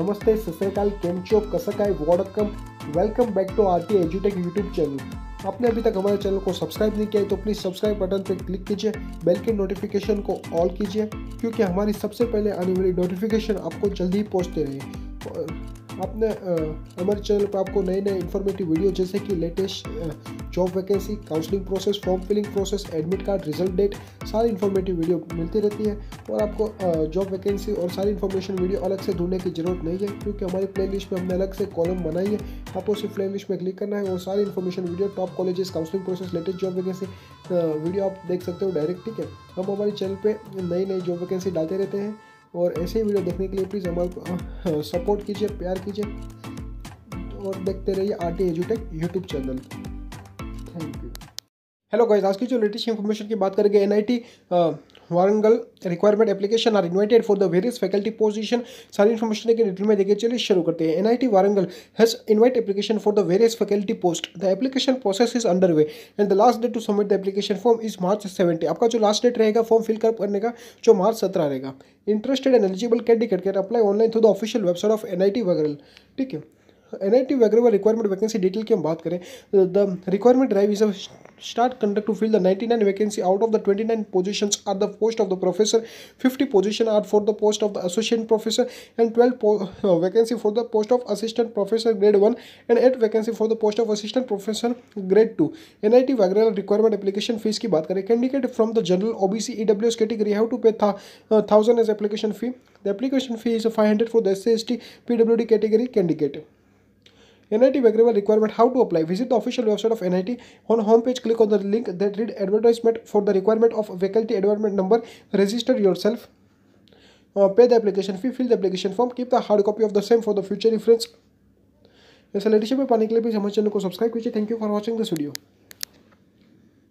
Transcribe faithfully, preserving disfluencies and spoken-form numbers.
नमस्ते, सत श्री अकाल, केम छो, कसं काय, वॉडकम, वेलकम बैक टू आरटी एजुटेक यूट्यूब चैनल। आपने अभी तक हमारे चैनल को सब्सक्राइब नहीं किया है तो प्लीज़ सब्सक्राइब बटन पर क्लिक कीजिए, बेल के नोटिफिकेशन को ऑल कीजिए, क्योंकि हमारी सबसे पहले आने वाली नोटिफिकेशन आपको जल्दी ही पहुँचते रहे। आपने हमारे चैनल पर आपको नए नए इन्फॉर्मेटिव वीडियो जैसे कि latest job vacancy, counselling process, form filling process, admit card, result date, सारी इन्फॉर्मेटिव वीडियो मिलती रहती है। और आपको जॉब वैकेंसी और सारी इन्फॉर्मेशन वीडियो अलग से ढूंढने की ज़रूरत नहीं है, क्योंकि हमारी प्लेलिस्ट में हमने अलग से कॉलम बनाई है। आपको सिर्फ प्लेलिस्ट में क्लिक करना है और सारी information video, top colleges, counselling process, latest job vacancy video आप देख सकते हो डायरेक्ट। ठीक है, हम हमारे चैनल पर नई नई जॉब वैकेंसी डालते रहते हैं और ऐसे ही वीडियो देखने के लिए प्लीज़ हमारे सपोर्ट कीजिए, प्यार कीजिए और देखते रहिए आरटी एजुटेक YouTube channel. Thank you. Hello guys, आज की जो लेटेस्ट इन्फॉर्मेशन की बात करेंगे, NIT Warangal requirement application are invited for the various faculty position. सारी इन्फॉर्मेशन के डिटेल में देखिए, चलिए शुरू करते हैं। NIT Warangal has invite application for the various faculty post. The application process is under way and the last date to submit the application form is March seventy. आपका जो लास्ट डेट रहेगा फॉर्म फिल करने का, जो मार्च सत्रह रहेगा। Interested and eligible candidate can apply online through the official website of NIT Warangal. ठीक है, NIT Warangal requirement vacancy detail की हम बात करें, the requirement drive is a start conduct to fill the ninety-nine vacancy. Out of the twenty-nine positions are the post of the professor, fifty position are for the post of the associate professor, and twelve po uh, vacancy for the post of assistant professor grade one, and eight vacancy for the post of assistant professor grade two. N I T Warangal requirement application fees की बात करें, candidate from the general O B C E W S category have to pay th uh, thousand as application fee. The application fee is five hundred for the S C S T P W D category candidate. N I T Wagrewal requirement, how to apply. Visit the official website of N I T. On home page, click on the link that read advertisement for the requirement of faculty advertisement number. Register yourself. Uh, pay the application fee. Fill the application form. Keep the hard copy of the same for the future reference. ऐसा latest में पाने के लिए please हमारे channel को subscribe कीजिए। Thank you for watching this video.